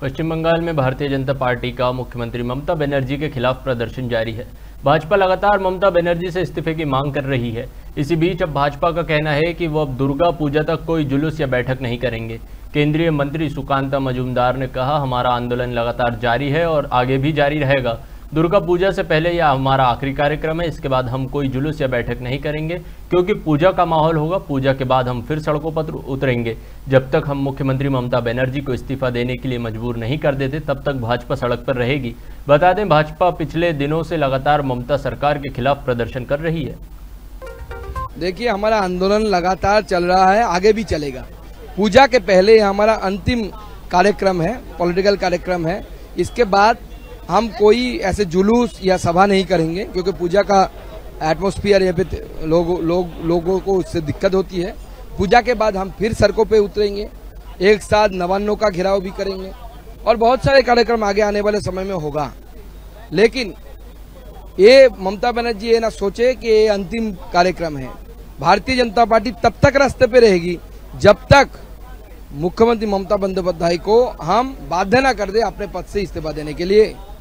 पश्चिम बंगाल में भारतीय जनता पार्टी का मुख्यमंत्री ममता बनर्जी के खिलाफ प्रदर्शन जारी है। भाजपा लगातार ममता बनर्जी से इस्तीफे की मांग कर रही है। इसी बीच अब भाजपा का कहना है कि वो अब दुर्गा पूजा तक कोई जुलूस या बैठक नहीं करेंगे। केंद्रीय मंत्री सुकांता मजूमदार ने कहा, हमारा आंदोलन लगातार जारी है और आगे भी जारी रहेगा। दुर्गा पूजा से पहले यह हमारा आखिरी कार्यक्रम है। इसके बाद हम कोई जुलूस या बैठक नहीं करेंगे, क्योंकि पूजा का माहौल होगा। पूजा के बाद हम फिर सड़कों पर उतरेंगे। जब तक हम मुख्यमंत्री ममता बनर्जी को इस्तीफा देने के लिए मजबूर नहीं कर देते, तब तक भाजपा सड़क पर रहेगी। बता दें, भाजपा पिछले दिनों से लगातार ममता सरकार के खिलाफ प्रदर्शन कर रही है। देखिए, हमारा आंदोलन लगातार चल रहा है, आगे भी चलेगा। पूजा के पहले हमारा अंतिम कार्यक्रम है, पॉलिटिकल कार्यक्रम है। इसके बाद हम कोई ऐसे जुलूस या सभा नहीं करेंगे, क्योंकि पूजा का एटमॉस्फेयर यहाँ पे लोगों को उससे दिक्कत होती है। पूजा के बाद हम फिर सड़कों पे उतरेंगे, एक साथ नवान्नों का घेराव भी करेंगे और बहुत सारे कार्यक्रम आगे आने वाले समय में होगा। लेकिन ये ममता बनर्जी ये ना सोचे कि ये अंतिम कार्यक्रम है। भारतीय जनता पार्टी तब तक रास्ते पे रहेगी जब तक मुख्यमंत्री ममता बंदोपाध्याय को हम बाध्य न कर दे अपने पद से इस्तीफा देने के लिए।